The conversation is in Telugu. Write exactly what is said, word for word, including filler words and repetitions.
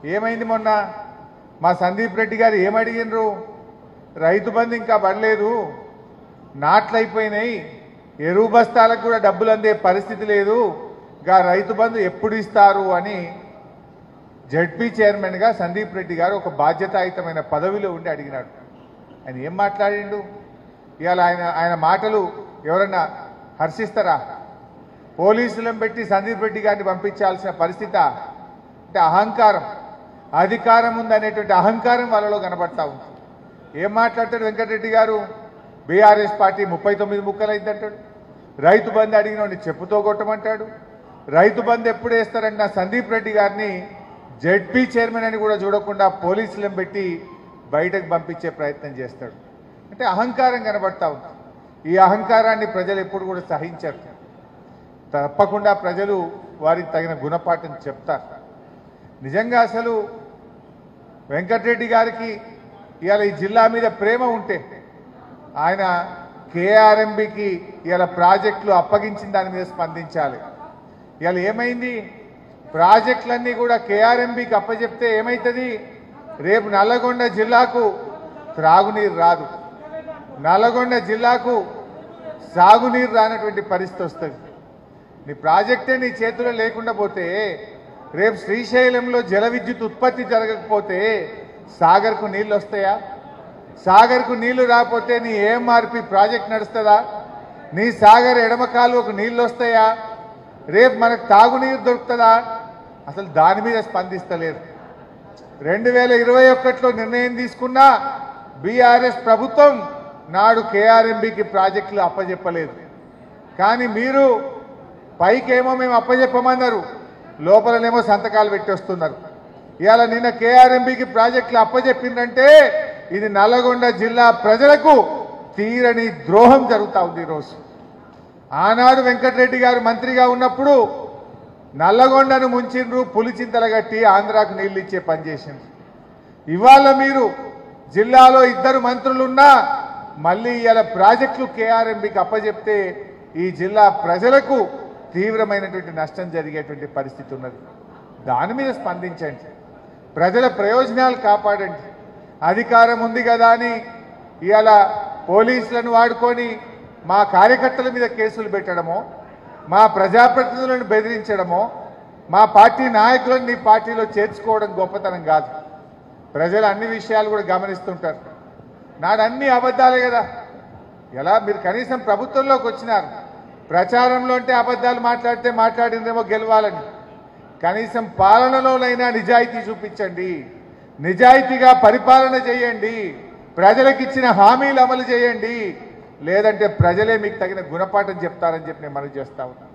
ఏమైంది మొన్న మా సందీప్ రెడ్డి గారు ఏమడిగినరు? రైతు బంధు ఇంకా పడలేదు, నాట్లు అయిపోయినాయి, ఎరువు బస్తాలకు కూడా డబ్బులు అందే పరిస్థితి లేదు, గా రైతు బంధు ఎప్పుడు ఇస్తారు అని జడ్పీ చైర్మన్గా సందీప్ రెడ్డి గారు ఒక బాధ్యతాయుతమైన పదవిలో ఉండి అడిగినాడు. ఆయన ఏం మాట్లాడిండు? ఇవాళ ఆయన ఆయన మాటలు ఎవరన్నా హర్షిస్తారా? పోలీసులను పెట్టి సందీప్ రెడ్డి గారిని పంపించాల్సిన పరిస్థితి అంటే అహంకారం, అధికారం ఉందనేటువంటి అహంకారం వాళ్ళలో కనబడతా ఉంది. ఏం మాట్లాడతాడు వెంకటరెడ్డి గారు? బీఆర్ఎస్ పార్టీ ముప్పై తొమ్మిది ముక్కలైందంటాడు, రైతు బంధు అడిగినోడిని చెప్పుతో కొట్టమంటాడు, రైతు బంధు ఎప్పుడు వేస్తారంటే నా సందీప్ రెడ్డి గారిని జడ్పీ చైర్మన్ అని కూడా చూడకుండా పోలీసులను పెట్టి బయటకు పంపించే ప్రయత్నం చేస్తాడు. అంటే అహంకారం కనబడతా ఉంది. ఈ అహంకారాన్ని ప్రజలు ఎప్పుడు కూడా సహించరు. తప్పకుండా ప్రజలు వారికి తగిన గుణపాఠం చెప్తారు. నిజంగా అసలు వెంకటరెడ్డి గారికి ఇవాళ ఈ జిల్లా మీద ప్రేమ ఉంటే ఆయన కేఆర్ఎంబికి ఇవాళ ప్రాజెక్టులు అప్పగించిన దాని మీద స్పందించాలి. ఇవాళ ఏమైంది? ప్రాజెక్టులన్నీ కూడా కేఆర్ఎంబికి అప్పచెప్తే ఏమవుతుంది? రేపు నల్లగొండ జిల్లాకు త్రాగునీరు రాదు, నల్లగొండ జిల్లాకు సాగునీరు రానటువంటి పరిస్థితి వస్తుంది. నీ ప్రాజెక్టే నీ చేతిలో లేకుండా పోతే, రేపు శ్రీశైలంలో జల విద్యుత్ ఉత్పత్తి జరగకపోతే సాగర్కు నీళ్ళు వస్తాయా? సాగర్కు నీళ్లు రాకపోతే నీ ఏఎంఆర్పి ప్రాజెక్ట్ నడుస్తుందా? నీ సాగర్ ఎడమ కాలువకు నీళ్ళు వస్తాయా? రేపు మనకు తాగునీరు దొరుకుతుందా? అసలు దాని మీద స్పందిస్తలేరు. రెండు వేల ఇరవై ఒకటిలో నిర్ణయం తీసుకున్న బీఆర్ఎస్ ప్రభుత్వం నాడు కేఆర్ఎంబికి ప్రాజెక్టులు అప్పజెప్పలేదు. కానీ మీరు పైకేమో మేము అప్పజెప్పమన్నారు, లోపలనేమో సంతకాలు పెట్టి వస్తున్నారు. ఇవాళ నిన్న కేఆర్ఎంబికి ప్రాజెక్టులు అప్పజెప్పిందంటే ఇది నల్లగొండ జిల్లా ప్రజలకు తీరని ద్రోహం జరుగుతూ ఉంది. ఈరోజు ఆనాడు వెంకటరెడ్డి గారు మంత్రిగా ఉన్నప్పుడు నల్లగొండను ముంచిండ్రు, పులిచింతల గట్టి ఆంధ్రాకు నీళ్ళు ఇచ్చే పని చేసిండ్రు. ఇవాళ మీరు జిల్లాలో ఇద్దరు మంత్రులున్నా మళ్ళీ ఇవాళ ప్రాజెక్టులు కేఆర్ఎంబికి అప్పజెప్తే ఈ జిల్లా ప్రజలకు తీవ్రమైనటువంటి నష్టం జరిగేటువంటి పరిస్థితి ఉన్నది. దాని మీద స్పందించండి, ప్రజల ప్రయోజనాలు కాపాడండి. అధికారం ఉంది కదా అని ఇవాళ పోలీసులను వాడుకొని మా కార్యకర్తల మీద కేసులు పెట్టడమో, మా ప్రజాప్రతినిధులను బెదిరించడమో, మా పార్టీ నాయకులను నీ పార్టీలో చేర్చుకోవడం గొప్పతనం కాదు. ప్రజలు అన్ని విషయాలు కూడా గమనిస్తుంటారు. నాడు అన్ని అబద్ధాలే కదా. ఎలా మీరు కనీసం ప్రభుత్వంలోకి వచ్చినారు, ప్రచారంలో అంటే అబద్ధాలు మాట్లాడితే మాట్లాడిందేమో గెలవాలని, కనీసం పాలనలోనైనా నిజాయితీ చూపించండి, నిజాయితీగా పరిపాలన చేయండి, ప్రజలకు ఇచ్చిన హామీలు అమలు చేయండి. లేదంటే ప్రజలే మీకు తగిన గుణపాఠం చెప్తారని చెప్పి నేను మనవి చేస్తా ఉన్నాను.